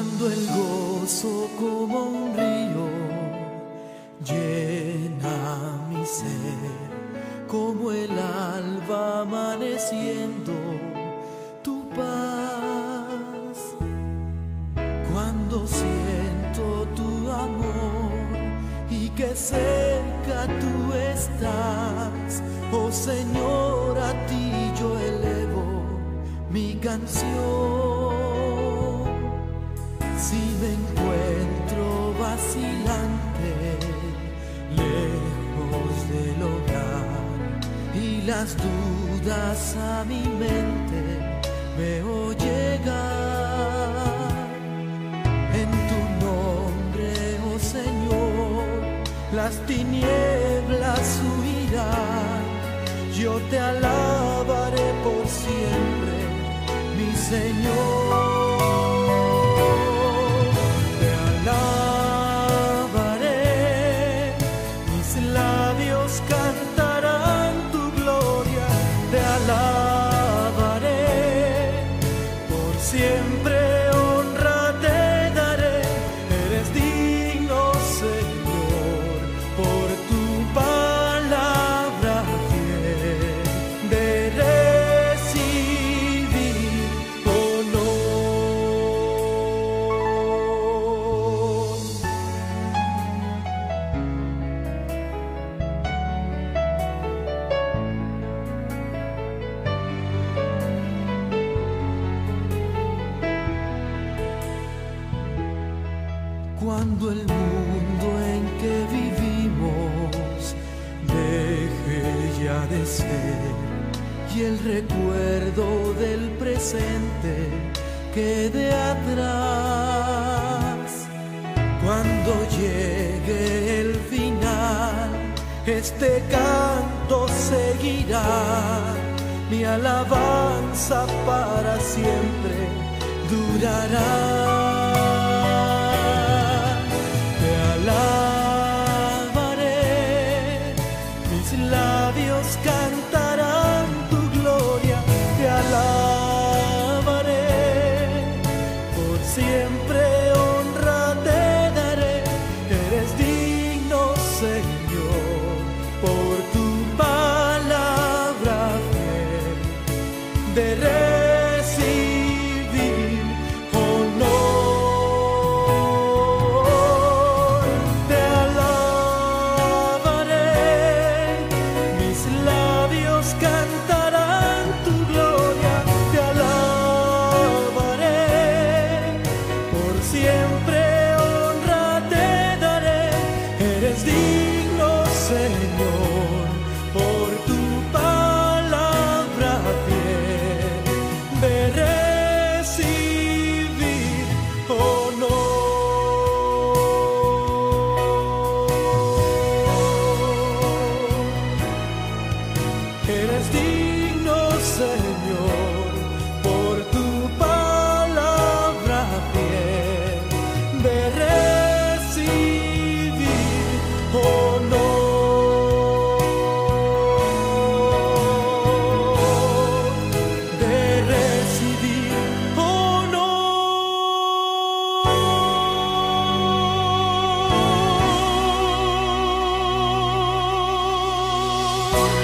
Cuando el gozo como un río llena mi ser, como el alba amaneciendo, tu paz. Cuando siento tu amor y que cerca tú estás, oh Señor, a ti yo elevo mi canción. Si me encuentro vacilante, lejos del hogar, y las dudas a mi mente veo llegar, en tu nombre, oh Señor, las tinieblas huirán. Yo te alabaré por siempre, mi Señor. Cantarán tu gloria, te alabaré, por siempre honra te daré. Eres digno, Señor, por tu palabra fiel de recibir cuando el mundo en que vivimos deje ya de ser y el recuerdo del presente quede atrás. Cuando llegue el final, este canto seguirá, mi alabanza para siempre durará. Labios cantarán tu gloria, te alabaré, por siempre honra te daré. Eres digno, Señor, por tu palabra fiel de recibir honor. Te cantarán tu gloria, te alabaré, por siempre honra te daré. Eres digno, Señor, por tu palabra fiel de recibir honor. Eres digno, Señor, por tu palabra fiel de recibir honor, de recibir honor.